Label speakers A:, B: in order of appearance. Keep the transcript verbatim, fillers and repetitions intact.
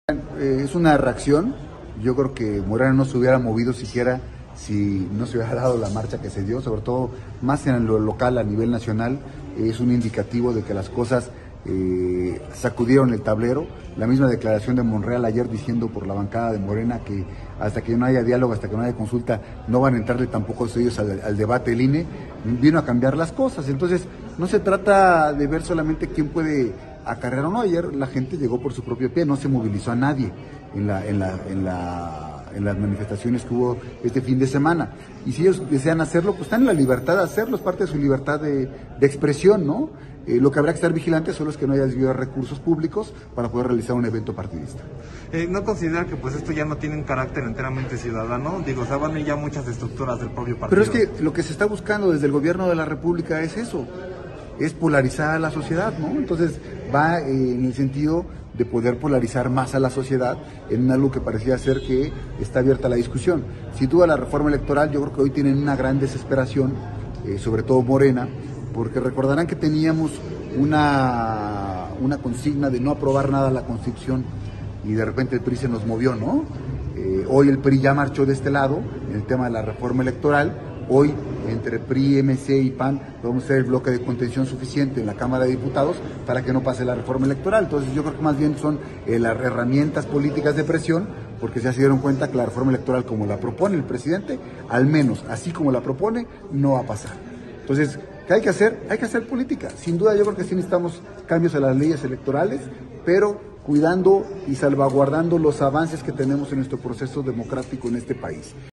A: Eh, es una reacción. Yo creo que Morena no se hubiera movido siquiera si no se hubiera dado la marcha que se dio, sobre todo más en lo local a nivel nacional. Eh, es un indicativo de que las cosas eh, sacudieron el tablero. La misma declaración de Monreal ayer diciendo por la bancada de Morena que hasta que no haya diálogo, hasta que no haya consulta, no van a entrarle tampoco ellos al, al debate del I N E, vino a cambiar las cosas. Entonces no se trata de ver solamente quién puede acarrear o no. Ayer la gente llegó por su propio pie, no se movilizó a nadie en la, en la, en la, en las manifestaciones que hubo este fin de semana. Y si ellos desean hacerlo, pues están en la libertad de hacerlo, es parte de su libertad de, de expresión, ¿no? Eh, lo que habrá que estar vigilantes solo es que no haya desvío de recursos públicos para poder realizar un evento partidista.
B: Eh, ¿No considera que pues esto ya no tiene un carácter enteramente ciudadano? Digo, o sea, van ya muchas estructuras del propio partido.
A: Pero es que lo que se está buscando desde el gobierno de la República es eso, es polarizar a la sociedad, ¿no? Entonces va eh, en el sentido de poder polarizar más a la sociedad en algo que parecía ser que está abierta la discusión. Sin duda la reforma electoral, yo creo que hoy tienen una gran desesperación, eh, sobre todo Morena, porque recordarán que teníamos una, una consigna de no aprobar nada a la Constitución y de repente el P R I se nos movió, ¿no? Eh, hoy el P R I ya marchó de este lado en el tema de la reforma electoral. Hoy, entre P R I, M C y P A N, podemos hacer el bloque de contención suficiente en la Cámara de Diputados para que no pase la reforma electoral. Entonces yo creo que más bien son eh, las herramientas políticas de presión, porque ya se dieron cuenta que la reforma electoral, como la propone el presidente, al menos así como la propone, no va a pasar. Entonces, ¿qué hay que hacer? Hay que hacer política. Sin duda yo creo que sí necesitamos cambios a las leyes electorales, pero cuidando y salvaguardando los avances que tenemos en nuestro proceso democrático en este país.